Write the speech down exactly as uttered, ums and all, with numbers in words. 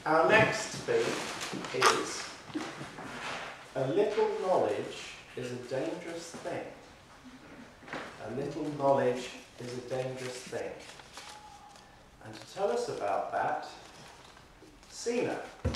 Our next thing is a little knowledge is a dangerous thing. A little knowledge is a dangerous thing. And to tell us about that, Sina.